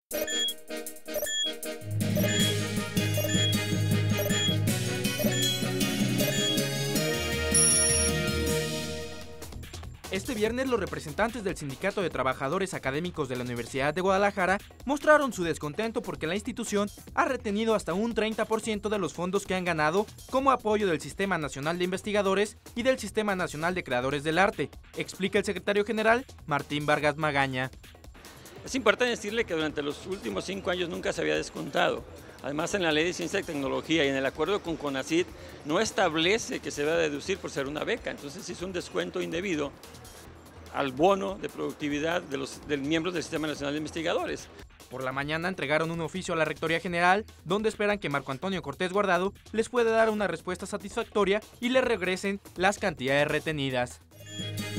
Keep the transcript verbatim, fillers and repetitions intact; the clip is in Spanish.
Este viernes, los representantes del Sindicato de Trabajadores Académicos de la Universidad de Guadalajara mostraron su descontento porque la institución ha retenido hasta un treinta por ciento de los fondos que han ganado como apoyo del Sistema Nacional de Investigadores y del Sistema Nacional de Creadores del Arte, explica el secretario general Martín Vargas Magaña. Es importante decirle que durante los últimos cinco años nunca se había descontado. Además, en la Ley de Ciencia y Tecnología y en el acuerdo con CONACYT no establece que se va a deducir por ser una beca. Entonces hizo un descuento indebido al bono de productividad de los de miembros del Sistema Nacional de Investigadores. Por la mañana entregaron un oficio a la Rectoría General, donde esperan que Marco Antonio Cortés Guardado les pueda dar una respuesta satisfactoria y les regresen las cantidades retenidas.